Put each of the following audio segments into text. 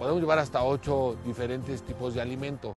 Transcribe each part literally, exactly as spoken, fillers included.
podemos llevar hasta ocho diferentes tipos de alimento.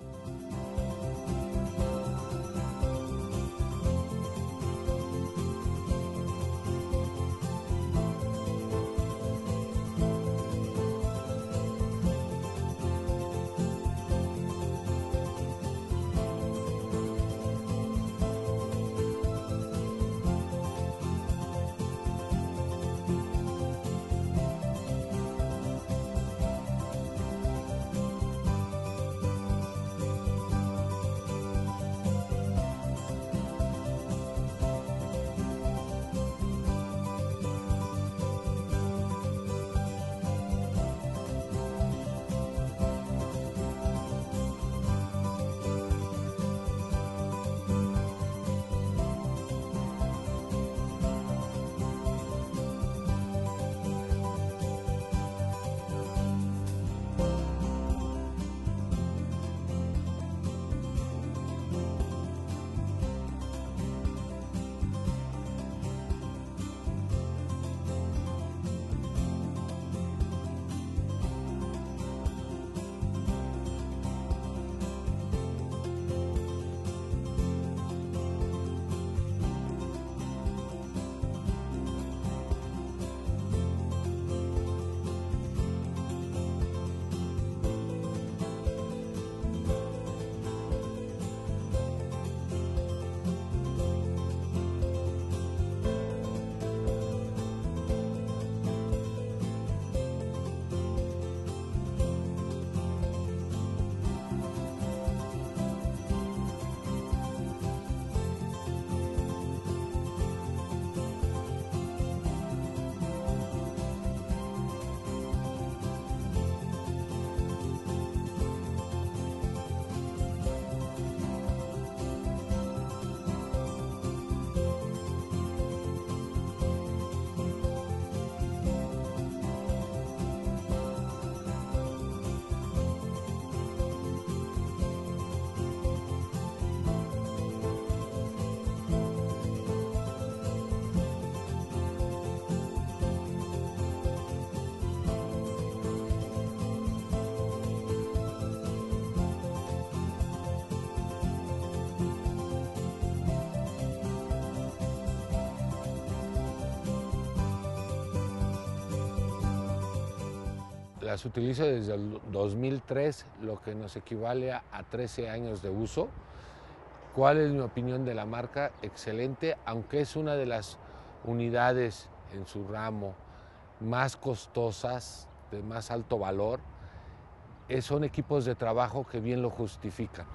Las utilizo desde el dos mil tres, lo que nos equivale a, a trece años de uso. ¿Cuál es mi opinión de la marca? Excelente, aunque es una de las unidades en su ramo más costosas, de más alto valor, eh, son equipos de trabajo que bien lo justifican.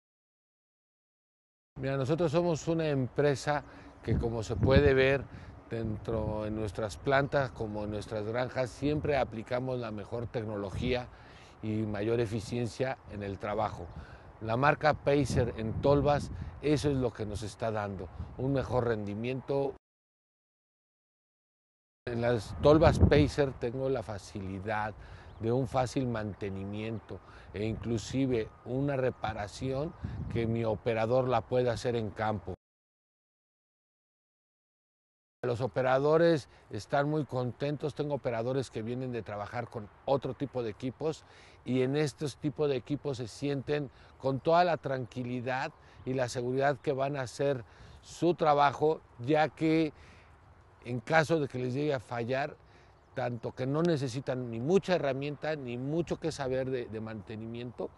Mira, nosotros somos una empresa que, como se puede ver, dentro de nuestras plantas como en nuestras granjas, siempre aplicamos la mejor tecnología y mayor eficiencia en el trabajo. La marca Pacer en tolvas, eso es lo que nos está dando, un mejor rendimiento. En las tolvas Pacer tengo la facilidad de un fácil mantenimiento e inclusive una reparación que mi operador la puede hacer en campo. Los operadores están muy contentos, tengo operadores que vienen de trabajar con otro tipo de equipos y en estos tipos de equipos se sienten con toda la tranquilidad y la seguridad que van a hacer su trabajo, ya que en caso de que les llegue a fallar, tanto que no necesitan ni mucha herramienta ni mucho que saber de, de mantenimiento.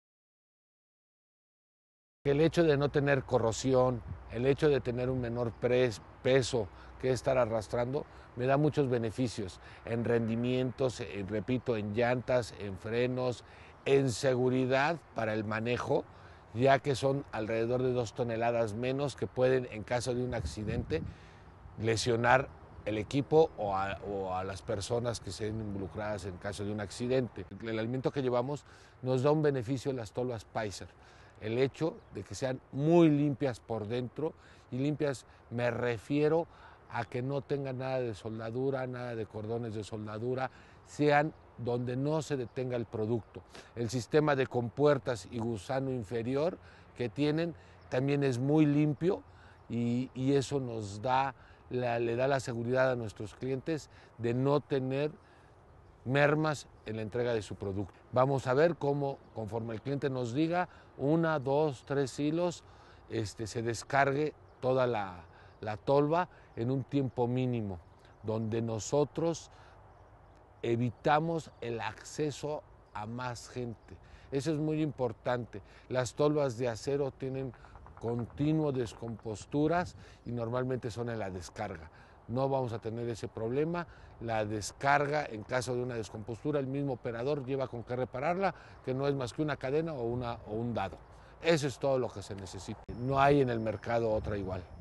El hecho de no tener corrosión, el hecho de tener un menor peso que estar arrastrando, me da muchos beneficios en rendimientos, en, repito, en llantas, en frenos, en seguridad para el manejo, ya que son alrededor de dos toneladas menos que pueden, en caso de un accidente, lesionar el equipo o a, o a las personas que sean involucradas en caso de un accidente. El alimento que llevamos nos da un beneficio en las tolvas Pacer. El hecho de que sean muy limpias por dentro, y limpias me refiero a que no tengan nada de soldadura, nada de cordones de soldadura, sean donde no se detenga el producto. El sistema de compuertas y gusano inferior que tienen también es muy limpio y, y eso nos da, la, le da la seguridad a nuestros clientes de no tener mermas en la entrega de su producto. Vamos a ver cómo, conforme el cliente nos diga, una, dos, tres hilos, este, se descargue toda la, la tolva en un tiempo mínimo, donde nosotros evitamos el acceso a más gente. Eso es muy importante. Las tolvas de acero tienen continuo descomposturas y normalmente son en la descarga. No vamos a tener ese problema. La descarga, en caso de una descompostura, el mismo operador lleva con qué repararla, que no es más que una cadena o, una, o un dado. Eso es todo lo que se necesita. No hay en el mercado otra igual.